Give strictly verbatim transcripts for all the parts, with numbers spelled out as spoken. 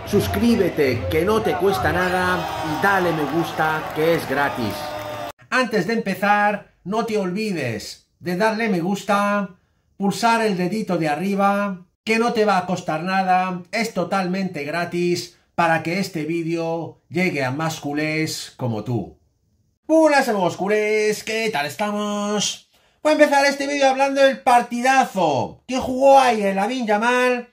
suscríbete, que no te cuesta nada, y dale me gusta, que es gratis. Antes de empezar, no te olvides de darle me gusta, pulsar el dedito de arriba, que no te va a costar nada, es totalmente gratis para que este vídeo llegue a más culés como tú. Buenas amigos culés, ¿qué tal estamos? Voy a empezar este vídeo hablando del partidazo que jugó ayer Lamine Yamal,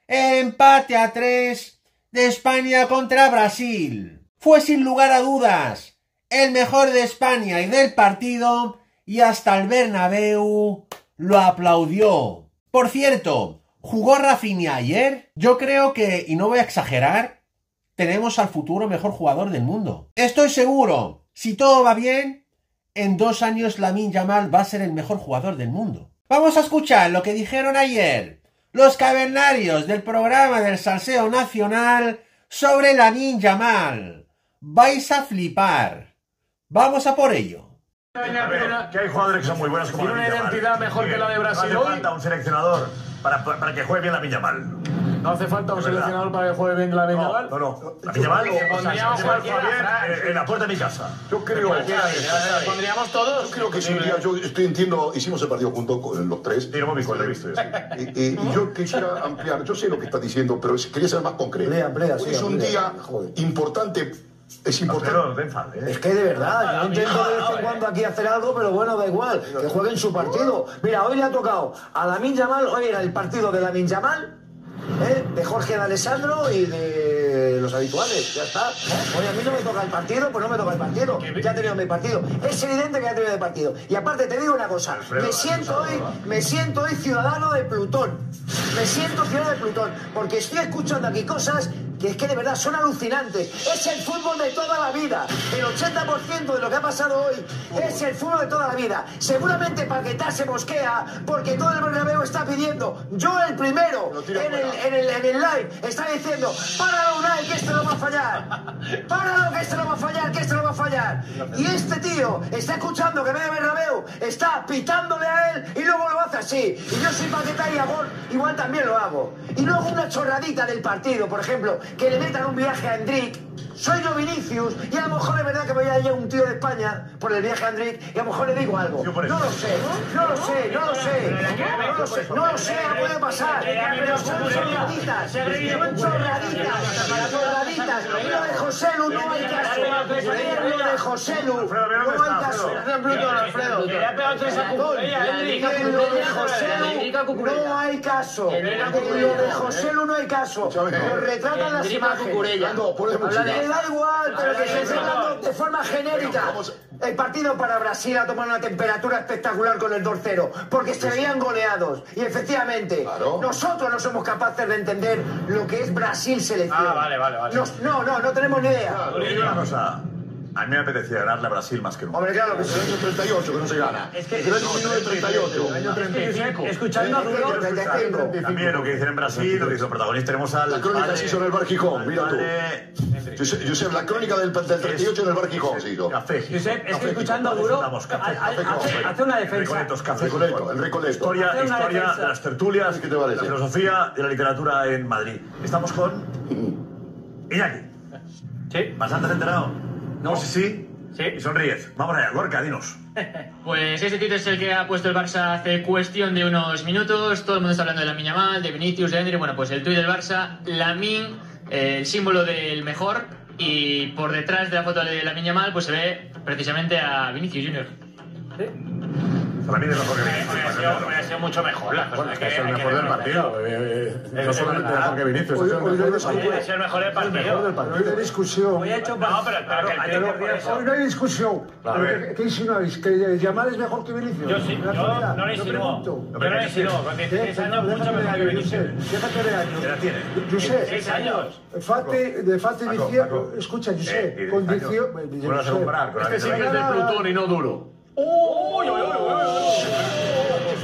empate a tres de España contra Brasil. Fue sin lugar a dudas el mejor de España y del partido, y hasta el Bernabéu lo aplaudió. Por cierto, ¿jugó Rafinha ayer? Yo creo que, y no voy a exagerar, tenemos al futuro mejor jugador del mundo. Estoy seguro, si todo va bien, en dos años Lamine Yamal va a ser el mejor jugador del mundo. Vamos a escuchar lo que dijeron ayer los cavernarios del programa del Salseo Nacional sobre Lamine Yamal. Vais a flipar. Vamos a por ello. A ver, que hay jugadores que son muy buenos como ¿Tiene una identidad mejor que la de Brasil hoy? hoy? No hace falta un seleccionador para, para, para que juegue bien Lamine Yamal. ¿No hace falta un seleccionador para que juegue bien Lamine Yamal? No, no, no. Lamine Yamal, o sea, Yamal juega bien en la puerta de mi casa. Yo creo ¿Le pondríamos todos? Yo creo que sí, mira, yo estoy entiendo, hicimos el partido juntos con los tres. Sí, lo he visto, Y, y- y yo quisiera ampliar, yo sé lo que está diciendo, pero quería ser más concreto. Amplía, amplía, sí, es un amplía. día Joder. importante, es importante. Pero, ven, Fal, ¿eh? Es que de verdad, yo intento de vez en cuando aquí hacer algo, pero bueno, da igual, que jueguen su partido. Mira, hoy le ha tocado a Lamine Yamal, hoy era el partido de Lamine Yamal, ¿eh? de Jorge de Alessandro y de los habituales, ya está. Hoy a mí no me toca el partido, pues no me toca el partido, ya he tenido mi partido. Es evidente que ya he tenido mi partido. Y aparte te digo una cosa, me siento hoy, me siento hoy ciudadano de Plutón. Me siento ciudadano de Plutón, porque estoy escuchando aquí cosas que es que de verdad son alucinantes. Es el fútbol de toda la vida. El ochenta por ciento de lo que ha pasado hoy es el fútbol de toda la vida. Seguramente Paquetá se mosquea porque todo el Bernabéu está pidiendo, yo el primero, en el, en el, en el live, está diciendo, páralo Unai, que este no va a fallar. Páralo, que este no va a fallar, que este no va a fallar. Y este tío está escuchando que medio Bernabéu está pitándole a él y luego lo hace así. Y yo soy Paquetá y Agor, igual también lo hago. Y luego una chorradita del partido, por ejemplo, que le metan un viaje a Endrick. Soy yo Vinicius y a lo mejor es verdad que voy a ir a un tío de España por el viaje a Endrick y a lo mejor le digo algo. No lo sé, no lo sé, no lo sé. No lo sé, no lo sé, no puede pasar. Pero son chorraditas, son chorraditas, chorraditas. Y lo de José Lu no hay caso. Lo de José Lu no hay caso. Alfredo, que le ha pegado tres a Cucurella, ¿eh? Y Lo de José Lu no hay caso. Lo de José Lu no hay caso. Lo retratan las imágenes. No, ponemos Me da igual, pero que se esté hablando de forma genérica. El partido para Brasil ha tomado una temperatura espectacular con el dos cero, porque se veían goleados. Y efectivamente, Claro. nosotros no somos capaces de entender lo que es Brasil selección. Ah, vale, vale, vale. Nos- no, no, no tenemos ni idea. Te digo una cosa. A mí me apetecía ganarle a Brasil más que nunca. Hombre, claro que sí. año treinta y ocho que no se gana. Es que- el año mil novecientos treinta y ocho. Año treinta y cinco. Escuchando a Duro, treinta y cinco. También lo que dicen en Brasil, lo que dicen los protagonistas, tenemos al... La crónica padre- se hizo en el Bar Gijón, mira tú. padre- Josep, Josep, la crónica del, del treinta y ocho en el Bar Gijón se hizo. Café. Josep, es que escuchando a Duro, Necesitamos café, ha- ha- café, hace, café. hace una defensa. Recoletos, café. El Recoleto, el Recoleto. Historia, Hace una historia defensa. de las tertulias, ¿Qué te parece? la filosofía y la literatura en Madrid. Estamos con... Iñaki. Sí. ¿Bastante enterado? No. Sí, sí. Sí. Y sonríes. Vamos allá, Gorka, dinos. Pues ese título es el que ha puesto el Barça hace cuestión de unos minutos. Todo el mundo está hablando de Lamine Yamal, de Vinicius, de Endrick. Bueno, pues el tuit del Barça, Lamine, eh, el símbolo del mejor. Y por detrás de la foto de Lamine Yamal, pues se ve precisamente a Vinicius Junior Lamine es mejor que Vinicius. Hubiera sido, hubiera sido mucho mejor. La cosa Bueno, es que es el hay mejor del reconocer. partido. eh, eh, No Es solamente verdad. mejor que Vinicius, Hoy- es el hoy mejor no del es- partido. Hubiera sido el mejor del El mejor partido. del Hoy partido. hay discusión. Hoy ha hecho No, pero claro, que ayer por eso. Hoy no hay discusión. A ver. ¿Qué, qué insinuáis? ¿Que Yamal es mejor que Vinicius? Yo sí, En la yo actualidad. no le Yo insinúo. pregunto. Yo no le insinúo. Con dieciséis años, mucho Déjate de mejor que años, Vinicius. Josep, déjate de años. ¿Qué edad tiene? Josep, Seis años. Fate, de Fate Paco, dicio- Paco. escucha, Eh, Josep, y de con años. dicio- Vuelve a comparar con Este sí que Lamine es del Yamal. Plutón y no duro. Uy, uy, uy, uy, uy. Es un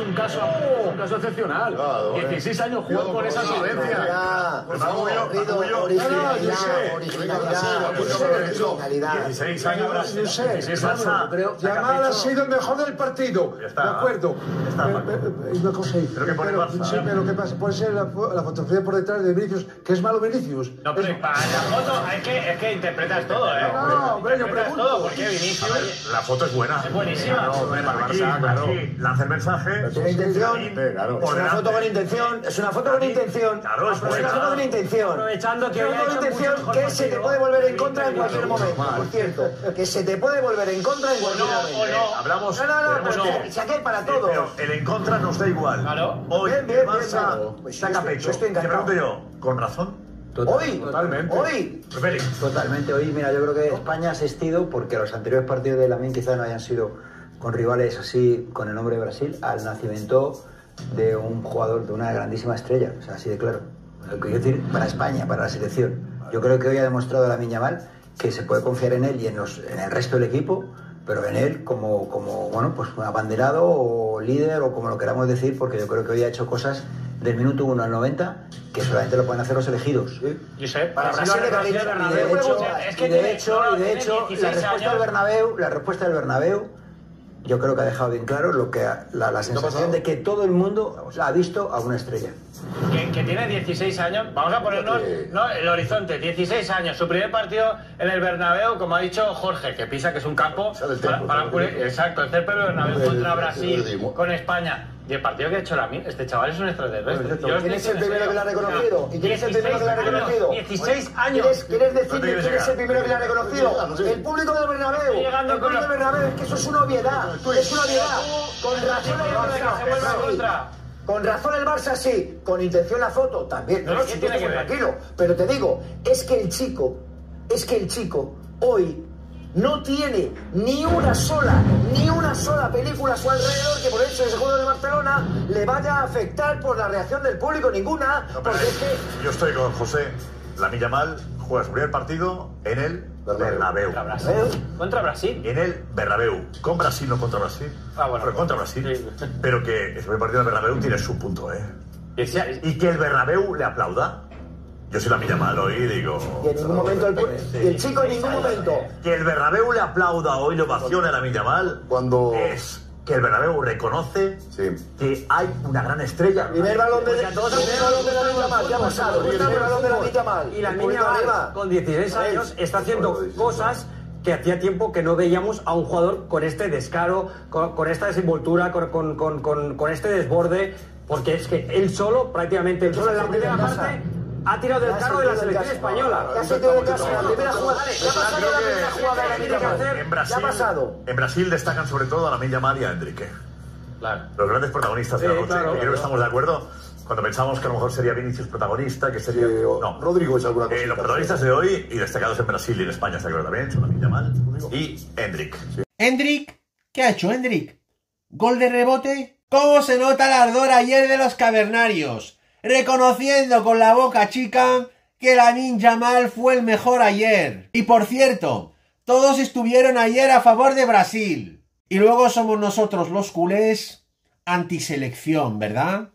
un caso, un caso excepcional. Claro, eh. dieciséis años jugó con esa solvencia. Ya, Por no, favor, Rido, orgullo. originalidad, No, no, yo sé. originalidad, Yo sé, originalidad. dieciséis años, Yo sé, dieciséis claro, Barça. pero Yamal ha sido el mejor del partido. Ya está. De acuerdo. Ya está. Eh, eh, eh, Una cosa ahí. Pero que pone Pero, Barça. sí, pero ¿qué pasa? Puede ser la, fo- la fotografía por detrás de Vinicius, que es malo Vinicius. No, pero para la foto es que, es que interpretas todo, ¿eh? No, hombre, yo Interpretas pregunto. todo, porque Vinicius... La foto es buena. Es buenísima. Claro, hombre, para el Barça, claro. Lanza el mensaje. Tiene intención. claro. Es una foto con intención. Es una foto con intención. Claro, es Es una buena. foto con intención. Aprovechando que Es hoy una ha foto con hecho intención mucho mejor que se te partido. puede volver en contra en cualquier momento. Por cierto, que se te puede volver en contra en cualquier no, momento. o no. Hablamos. No, no, no, tenemos pero que- que- si aquí hay para Sí, todo. Pero el en contra nos da igual. Claro. Hoy Bien, bien, el bien, Barça claro. Pues yo saca estoy- pecho. yo estoy Te encantado. pregunto yo, ¿con razón? Hoy, Totalmente. hoy. Félix. Totalmente. Hoy, mira, yo creo que España ha asistido, porque los anteriores partidos de Lamine quizás no hayan sido con rivales así, con el nombre de Brasil, al nacimiento de un jugador, de una grandísima estrella. O sea, así de claro. Lo que quiero decir, para España, para la selección. Yo creo que hoy ha demostrado Lamine Yamal que se puede confiar en él y en, los, en el resto del equipo, pero en él como, como, bueno, pues abanderado o líder o como lo queramos decir, porque yo creo que hoy ha hecho cosas del minuto uno al noventa que solamente lo pueden hacer los elegidos. Yo sé, Para para Brasil, Brasil, y de Bernabéu, hecho, es y que de tiene- hecho, no, y de tiene hecho, la dieciséis respuesta años. del Bernabéu, la respuesta del Bernabéu, yo creo que ha dejado bien claro lo que la, la sensación de que todo el mundo ha visto a una estrella. Que, que tiene dieciséis años, vamos a ponernos ¿no? el horizonte, dieciséis años, su primer partido en el Bernabéu, como ha dicho Jorge, que pisa que es un campo Sale el para, templo, para ¿no? pulir- exacto, el césped del Bernabéu El- contra el- Brasil, el- con España. Y el partido que ha hecho Lamine, este chaval es un extraterrestre. Yo ¿Quién es el estoy primero que lo ha reconocido? ¿Y quién es el primero que lo ha reconocido? dieciséis años. ¿Quieres, ¿Quieres decir ¿Dónde quién quieres es llegar? el primero que lo ha reconocido? El público del Bernabéu. Estoy llegando El con público la- del Bernabéu, es que eso es una obviedad. Es una obviedad. Con razón el Que se vuelva en Barça. contra. Con razón el Barça sí, con intención la foto también. No, ¿Pero no, qué si tiene tú que estás ver? tranquilo. Pero te digo, es que el chico, es que el chico hoy no tiene ni una sola, ni una sola película a su alrededor que por eso ese juego de Barcelona le vaya a afectar por la reacción del público, ninguna. No, pero Porque es que yo estoy con José. Lamine Yamal juega su primer partido en el Bernabéu. Contra Brasil. Contra Brasil. En el Bernabéu. Con Brasil, no contra Brasil. Ah, bueno. Pero contra Brasil. Sí. Pero que el primer partido del Bernabéu tiene su punto, ¿eh? Y sea- Y que el Bernabéu le aplauda. Yo soy Lamine Yamal hoy y digo... y en ningún momento el, pu- y el chico en ningún momento. Que el Bernabéu le aplauda hoy, le ovacione a Lamine Yamal. Cuando- Es que el Bernabéu reconoce Sí. que hay una gran estrella. Primer balón de primer balón de la Lamine Yamal, ya ha pasado. Primer balón de la Lamine Yamal. Y la Un niña poquito arriba. con dieciséis años está haciendo cosas que hacía tiempo que no veíamos a un jugador con este descaro, con, con esta desenvoltura, con, con, con, con, con este desborde, porque es que él solo, prácticamente él solo en la primera parte, ha tirado del Ya carro se de la tiró del selección caso. española. Ya se tiró del caso. La primera jugada. Ya ha pasado la primera jugada de la Lamine Yamal. En Brasil, Ya ha pasado. en Brasil destacan sobre todo a Lamine Yamal y a Enrique. Claro. Los grandes protagonistas de la Sí, noche. claro, Y creo claro. que estamos de acuerdo cuando pensamos que a lo mejor sería Vinicius protagonista, que sería... Sí, o no. Rodrigo es alguna Eh, cosita. los protagonistas de hoy y destacados en Brasil y en España, está claro también, son Lamine Yamal y Endrick. Endrick, ¿qué ha hecho Endrick? ¿Gol de rebote? ¿Cómo se nota el ardor ayer de los cavernarios? Reconociendo con la boca chica que Lamine Yamal fue el mejor ayer. Y por cierto, todos estuvieron ayer a favor de Brasil. Y luego somos nosotros los culés antiselección, ¿verdad?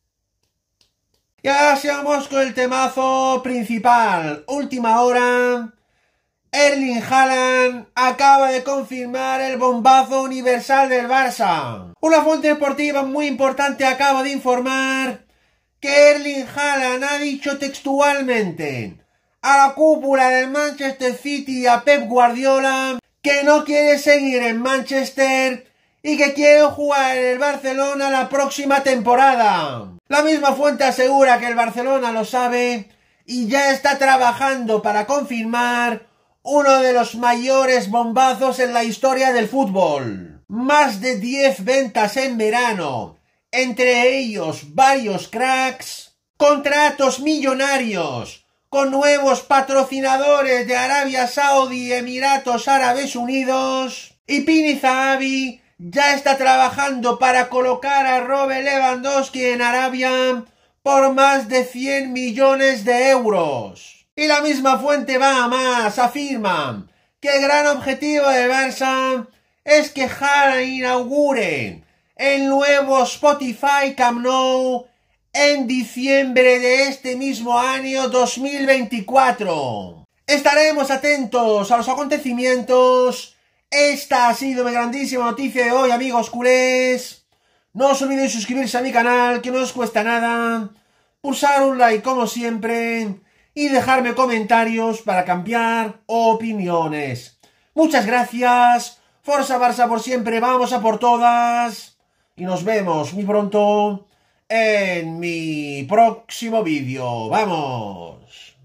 Ya sigamos con el temazo principal. Última hora. Erling Haaland acaba de confirmar el bombazo universal del Barça. Una fuente deportiva muy importante acaba de informar que Erling Haaland ha dicho textualmente a la cúpula del Manchester City y a Pep Guardiola que no quiere seguir en Manchester y que quiere jugar en el Barcelona la próxima temporada. La misma fuente asegura que el Barcelona lo sabe y ya está trabajando para confirmar uno de los mayores bombazos en la historia del fútbol. Más de diez ventas en verano, entre ellos varios cracks, contratos millonarios, con nuevos patrocinadores de Arabia Saudí y Emiratos Árabes Unidos, y Pini Zahavi ya está trabajando para colocar a Robert Lewandowski en Arabia por más de cien millones de euros. Y la misma fuente va a más, afirma que el gran objetivo del Barça es que Haaland inaugure el nuevo Spotify Camp Nou en diciembre de este mismo año dos mil veinticuatro. Estaremos atentos a los acontecimientos. Esta ha sido mi grandísima noticia de hoy, amigos culés. No os olvidéis suscribirse a mi canal, que no os cuesta nada. Pulsar un like como siempre y dejarme comentarios para cambiar opiniones. Muchas gracias. Forza Barça por siempre, vamos a por todas. Y nos vemos muy pronto en mi próximo vídeo. ¡Vamos!